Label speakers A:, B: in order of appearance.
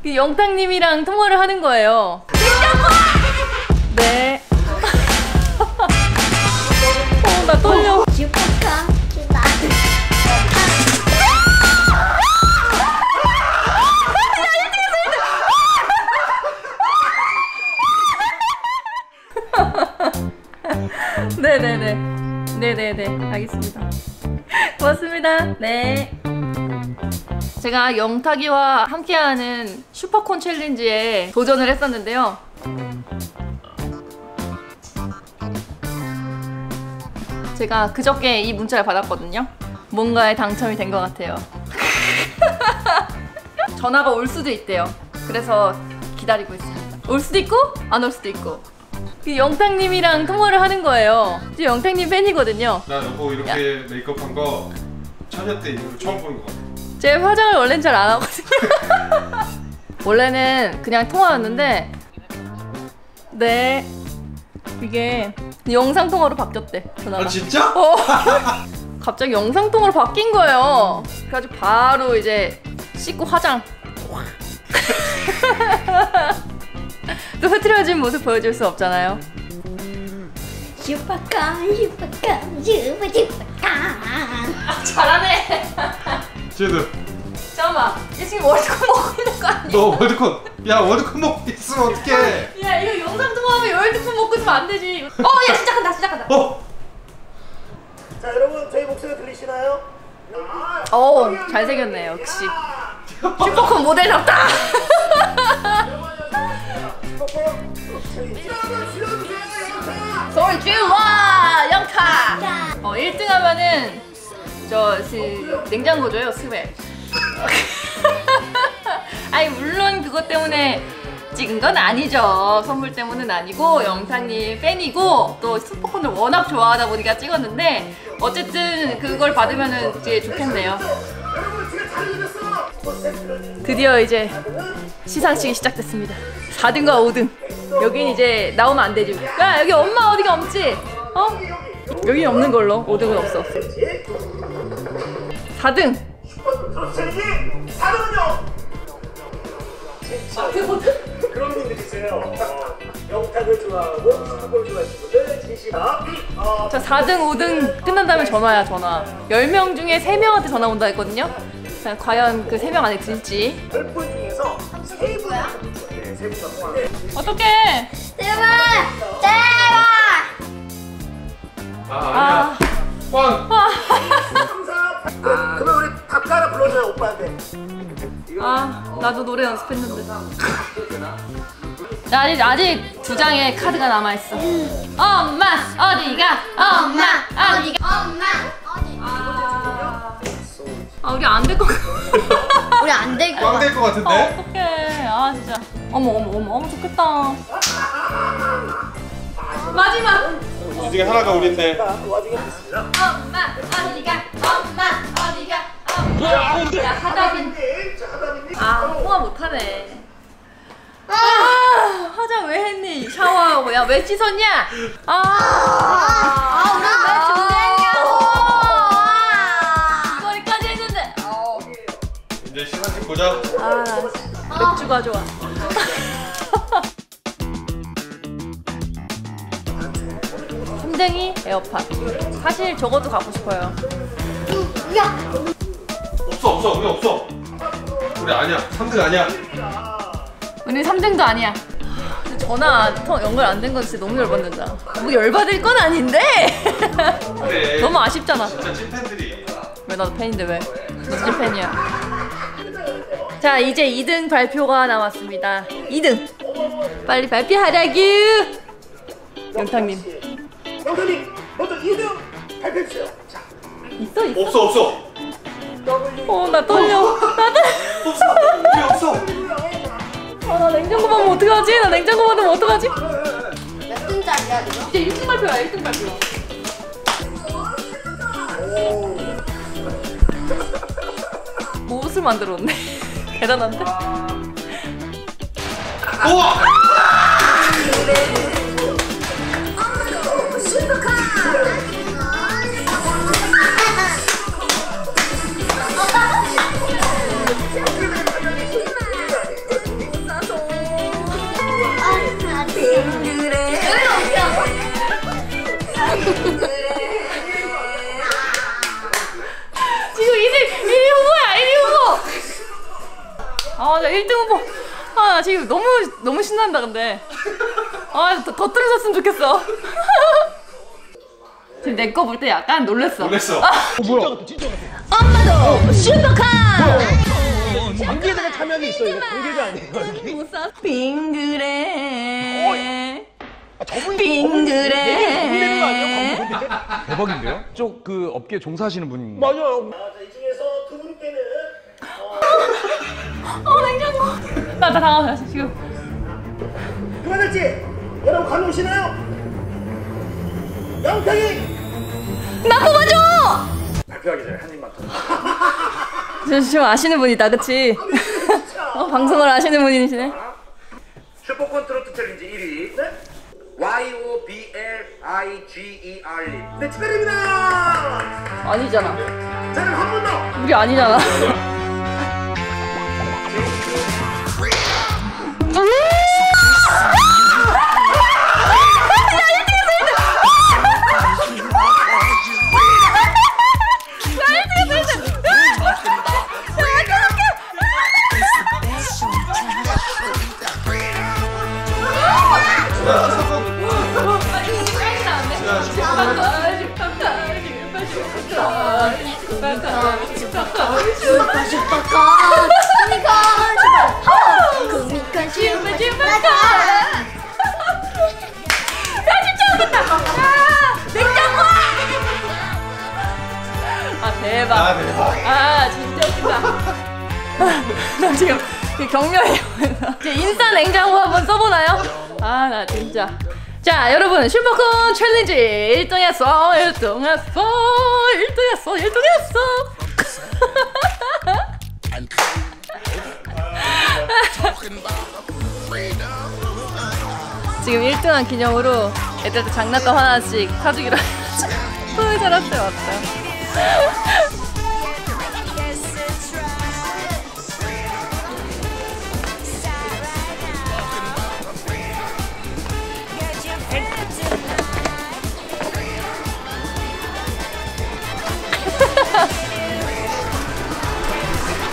A: 그 영탁님이랑 통화를 하는 거예요. 네. 나 떨려. 네네네. 네네네. 알겠습니다. 고맙습니다. 네. 제가 영탁이와 함께하는 슈퍼콘 챌린지에 도전을 했었는데요. 제가 그저께 이 문자를 받았거든요. 뭔가에 당첨이 된 것 같아요. 전화가 올 수도 있대요. 그래서 기다리고 있습니다. 올 수도 있고 안 올 수도 있고. 그 영탁님이랑 통화를 하는 거예요. 저 영탁님 팬이거든요.
B: 나 너보 이렇게 메이크업한 거 처녀 때 이후로 처음 보는 것 같아.
A: 제 화장을 원래는 잘 안 하거든요. 원래는 그냥 통화였는데 네 이게 영상통화로 바뀌었대. 전화가.
B: 아 진짜?
A: 갑자기 영상통화로 바뀐 거예요. 그래가지고 바로 이제 씻고 화장. 또 흐트러진 모습 보여줄 수 없잖아요.
C: 슈퍼콘 슈퍼콘 슈퍼콘.
A: 잘하네.
B: 쟤도
A: 잠깐만, 얘 지금 월드컵 먹고 있는 거 아니야?
B: 너 월드컵, 야 월드컵 먹고 있으면 어떡해.
A: 야 이거 영상통화하면 월드컵 먹고 있으면 안 되지. 야 시작한다 시작한다.
D: 자 여러분 저희 목소리 들리시나요?
A: 잘생겼네 역시. 슈퍼콘 모델답다. 소리 질러 영탁. 1등 하면은 냉장고 줘요. 스웩. 아니 물론 그것 때문에 찍은 건 아니죠. 선물 때문은 아니고 영탁님 팬이고 또 슈퍼콘을 워낙 좋아하다 보니까 찍었는데 어쨌든 그걸 받으면은 이제 좋겠네요. 드디어 이제 시상식이 시작됐습니다. 4등과 5등. 여긴 이제 나오면 안 되지. 야 여기 엄마 어디가 없지? 여긴 없는 걸로. 5등은 없어. 4등.
D: 그런 분들 있어요. 영탁을 좋아하고 슈퍼볼 좋아하시는 분들 진심아.
A: 자 4등 5등 끝난다면 전화야. 전화. 10명 중에 3명한테 전화 온다 했거든요. 자, 과연 그 3명 안에 들지?
D: 10분 중에서 3분야? 네, 3분 통화.
A: 어떡해.
C: 제발
B: 아니야. 꽝.
D: 그러면 우리 닭가라 불러줘요 오빠한테.
A: 나도 노래 연습했는데. 나 아직 2장의 카드가 남아있어. 엄마 어디가? 엄마 어디가? 우리 안 될 것 같아.
C: 우리 안 될 거.
B: 꽝 될 것 같은데?
A: 어떡해. 진짜. 어머 좋겠다. 마지막.
B: 이 중에 하나가 우린데.
D: 와중에 있습니다.
A: 엄마 어디가? 야 하다빈. 통화 못하네. 화장 왜 했니? 샤워하고. 야 왜 씻었냐?
C: 우리 왜 준비했냐고.
A: 이거리까지 했는데.
B: 이제 시상식 보자.
A: 맥주가 좋아. 힘댕이 에어팟. 사실 저것도 갖고 싶어요.
B: 없어 우리 없어. 우리 아니야. 3등 아니야.
A: 우리 3등도 아니야. 전화 연결 안 된 건 진짜 너무 열받는다. 뭐 열받을 건 아닌데.
B: 그래.
A: 너무 아쉽잖아.
B: 진짜 찐팬들이.
A: 왜 나도 팬인데 왜? 너 진짜 팬이야. 자 이제 2등 발표가 남았습니다. 2등 빨리 발표하라구. 영탁님.
D: 영탁님 먼저 2등 발표해주세요. 자.
A: 있어.
B: 없어.
A: 나 떨려.
B: 우리 없어.
A: 나 냉장고 받으면 어떡하지? 나 냉장고 받으면 어떡하지?
C: 몇 등짜리야 지금?
A: 이제 1등 발표야. 1등 발표. 옷을 만들었네. 대단한데?
B: 우와!
A: 아, 나 1등 후보. 아, 나 지금 너무 신난다, 근데. 아, 더 떨어졌으면 좋겠어. 지금 내 거 볼 때 약간 놀랬어.
B: 놀랬어.
A: 엄마도 슈퍼카!
D: 관계자가 참여하기 있어. 이거 관계자 아니에요, 여기?
A: 빙그레.
D: 저분이
A: 빙그레.
D: 거 아니에요?
E: 대박인데요? 쪽 그 업계 종사하시는 분인
D: 맞아요. 자, 이 중에서 두 분께는
A: 냉장고. 나 당황했어, 지금.
D: 그만할지 여러분 감이 오시나요? 영탁이
A: 나 뽑아줘!
D: 발표하기 전에 한 입만 더.
A: 지금 아시는 분이다, 그치? 방송을 아시는 분이시네.
D: 슈퍼콘 트로트 챌린지 1위 네? YOBLIGER 네 축하드립니다.
A: 아니잖아.
D: 자 그럼 한 번 더.
A: 우리 아니잖아. 대박.
B: 아, 대박.
A: 아, 진짜 웃기다. 나 지금 경멸해요. 이제 인스타 냉장고 한번 써보나요? 아, 나 진짜. 자, 여러분, 슈퍼콘 챌린지 1등했어. 지금 1등한 기념으로 애들한테 장난감 하나씩 사주기로 해가지고 토요일 잘했어요. 왔어요.